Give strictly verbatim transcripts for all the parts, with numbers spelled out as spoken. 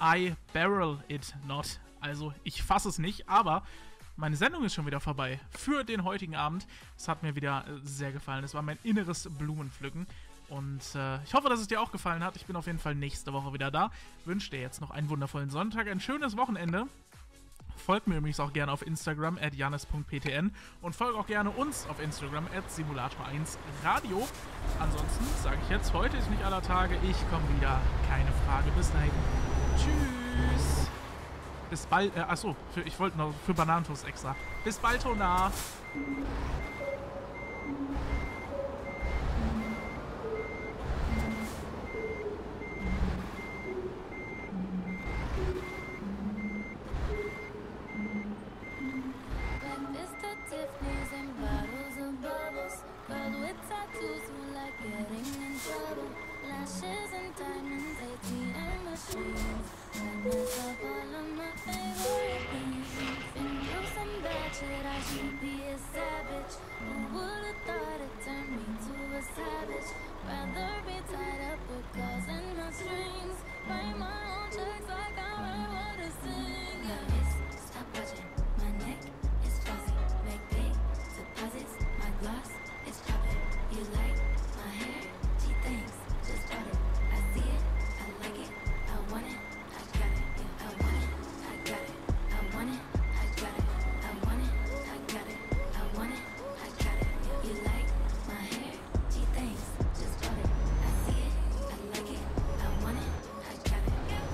I barrel it not. Also, ich fasse es nicht, aber meine Sendung ist schon wieder vorbei für den heutigen Abend. Es hat mir wieder sehr gefallen. Es war mein inneres Blumenpflücken. Und äh, ich hoffe, dass es dir auch gefallen hat. Ich bin auf jeden Fall nächste Woche wieder da. Wünsche dir jetzt noch einen wundervollen Sonntag, ein schönes Wochenende. Folgt mir übrigens auch gerne auf Instagram at janis punkt p t n und folgt auch gerne uns auf Instagram at simulator eins radio. Ansonsten sage ich jetzt, heute ist nicht aller Tage. Ich komme wieder. Keine Frage. Bis dahin. Tschüss. Bis bald. Äh, achso, für, ich wollte noch für Bananentoast extra. Bis bald, Hona. Lashes and diamonds, A T M machines. Madness of all of my favorite things. Been through some bad shit, I should be a savage. Who would've thought it turned me to a savage? Rather be tied up with calls and my strings. Write my own checks like I write what I sing. My wrist, stop watching. My neck is fuzzy. Make big deposits. My gloss is popping. You like my hair? Gee, thanks. Just bought it. I see it. I like it. I want it. I got it. I want it. I got it. I want it. I got it. I want it. I got it. I want it. I got it. You like my hair? Gee, thanks. Just bought it. I see it. I like it. I want it. I got it.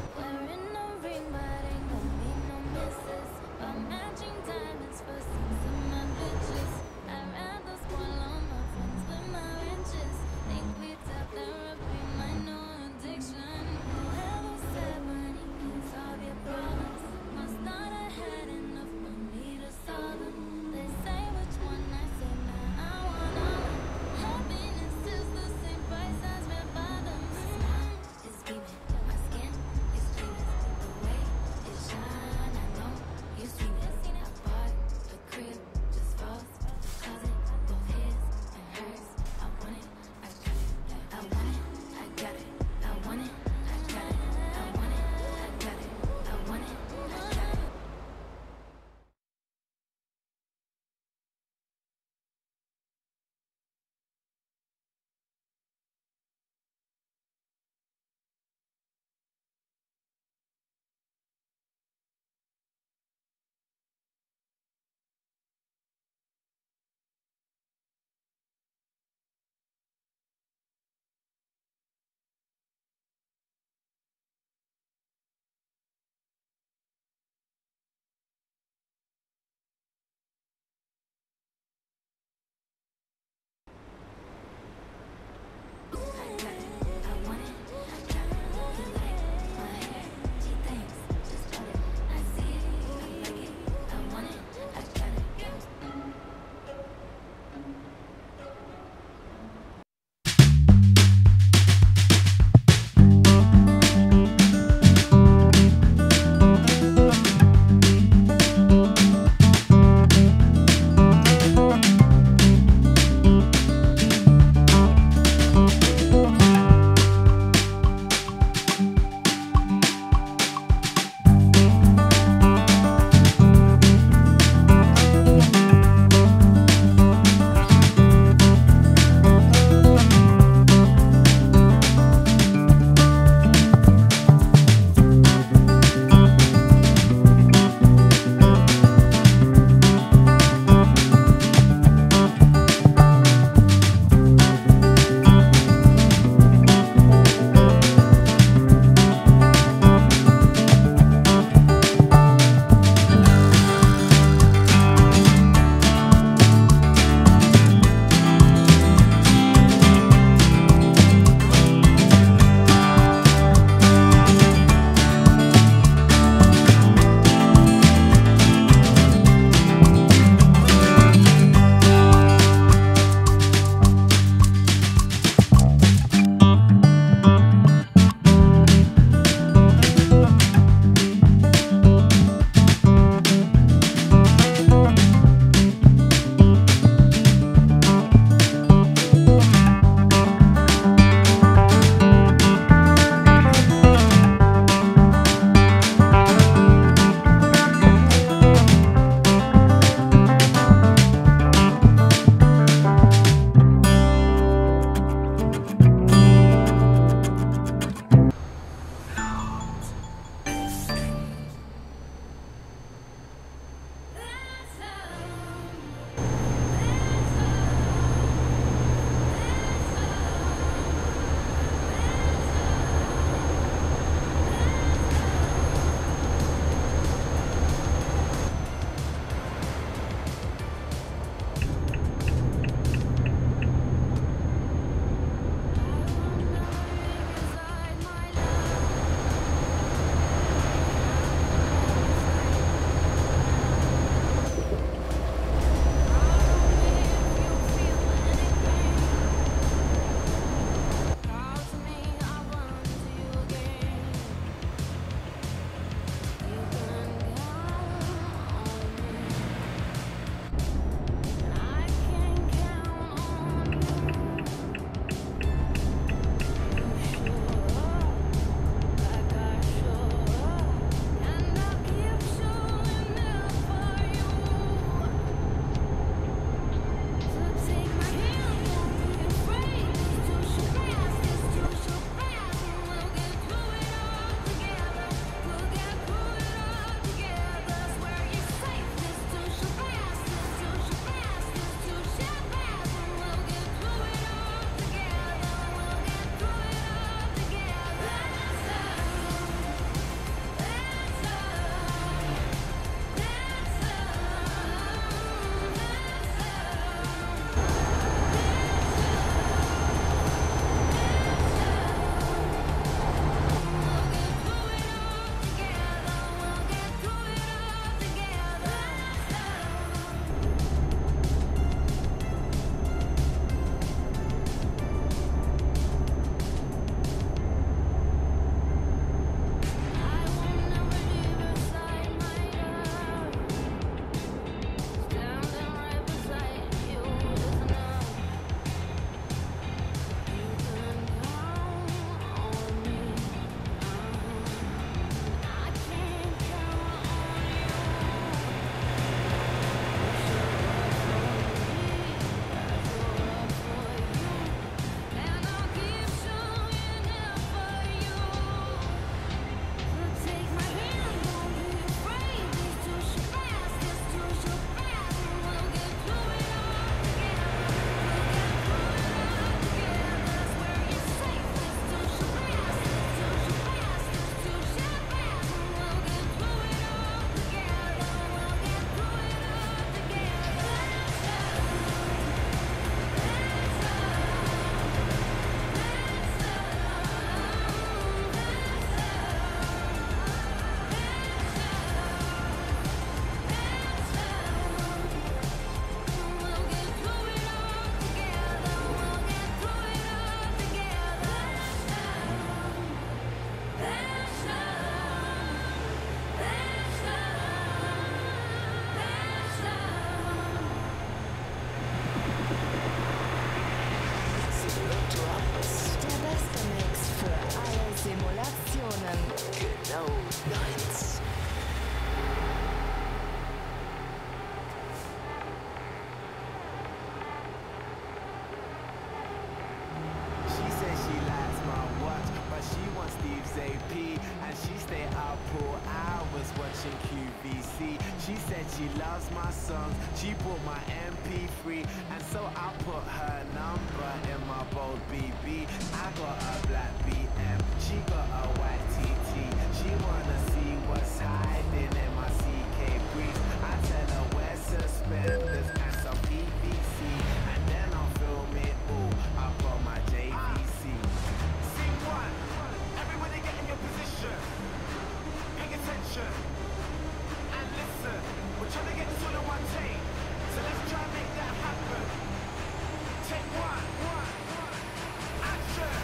she loves my songs. She bought my M P three, and so I put her number in my bold B B. I got a black B M, she got a white T T. She wanna see what's hiding in my C K breeze. I tell her wear suspenders and some P V C, and then I'll film it all up on my J V C. Scene one, everybody get in your position. Pay attention and listen. We're trying to get this all in one take, so let's try and make that happen. Take one, one, action.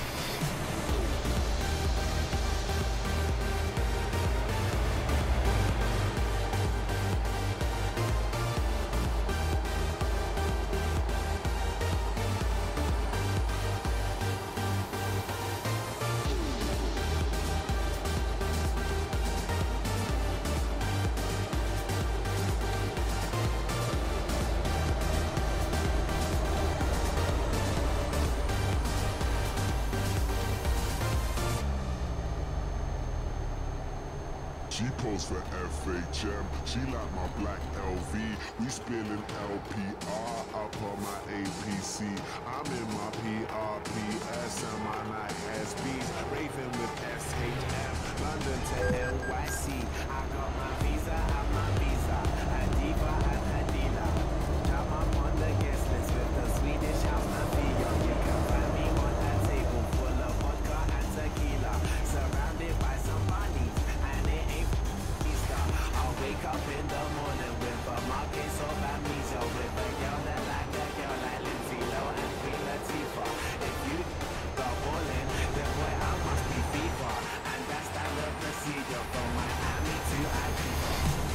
She posed for F H M, she like my black L V. We spilling L P R up on my A P C. I'm in my P R P S and my night S Bs. Raving with S H M, London to N Y C. I got my visa and my visa, a diva and a dealer. Jam up on the guest list with the Swedish house mafia. You can find me on a table full of vodka and tequila, surrounded by some bunnies, and it ain't Easter. I'll wake up in the morning with a market of amnesia, with a girl that like a girl like Lindsay Lohan and Queen Latifah. If you go all in, then boy I must be FIFA, and that's standard procedure from Miami to Ibiza.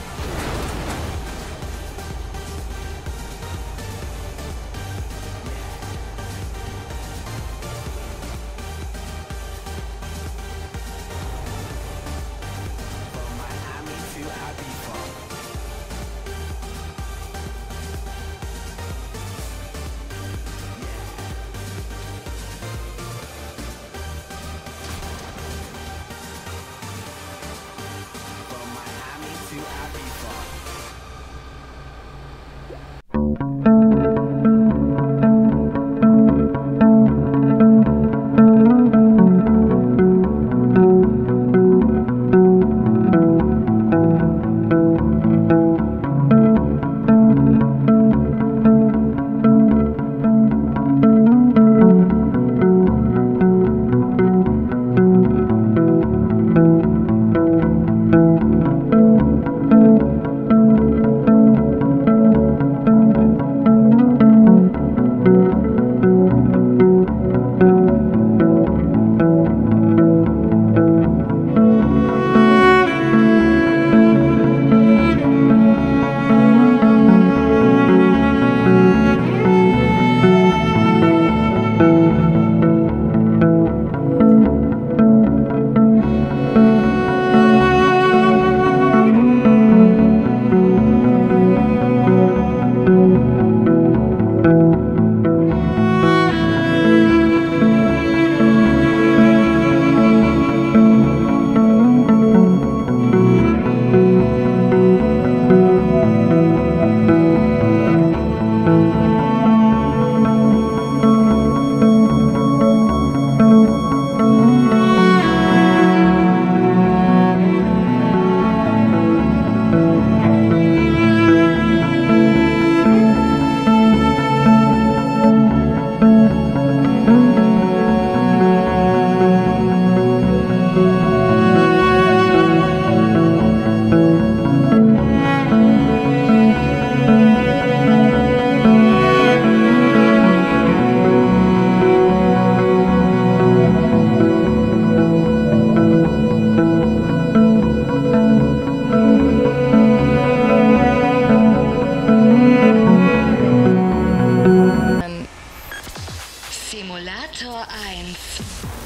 Simulator eins.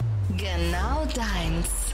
Genau deins.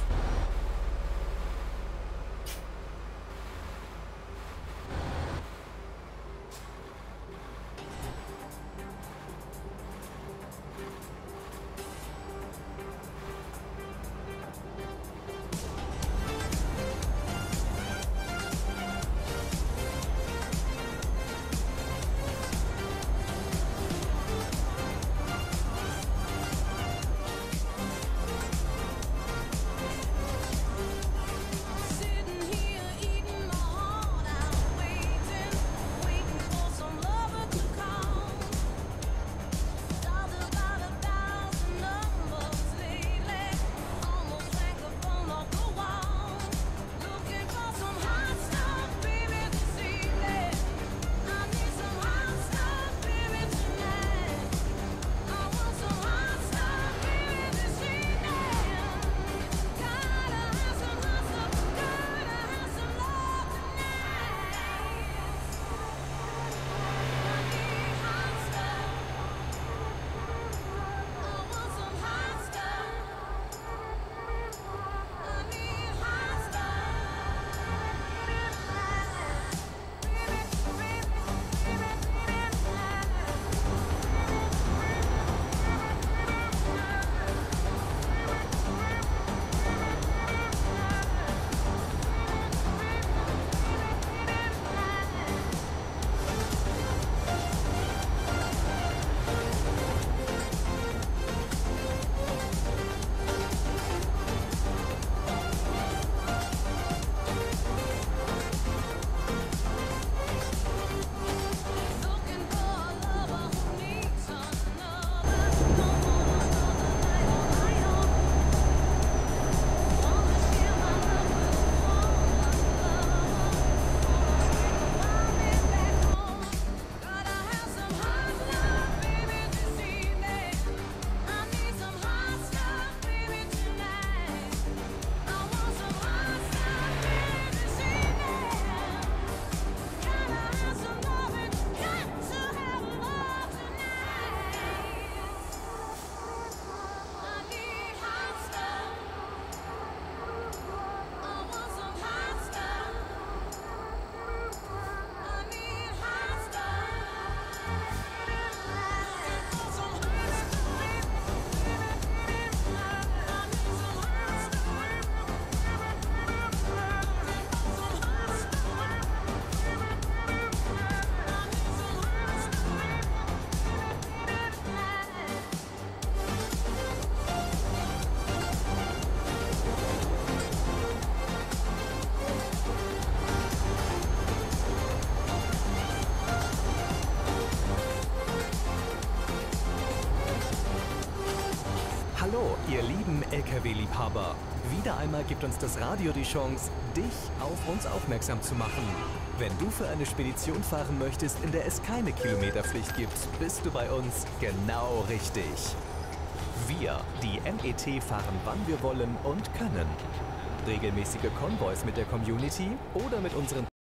Ihr lieben L K W-Liebhaber, wieder einmal gibt uns das Radio die Chance, dich auf uns aufmerksam zu machen. Wenn du für eine Spedition fahren möchtest, in der es keine Kilometerpflicht gibt, bist du bei uns genau richtig. Wir, die M E T, fahren wann wir wollen und können. Regelmäßige Konvois mit der Community oder mit unseren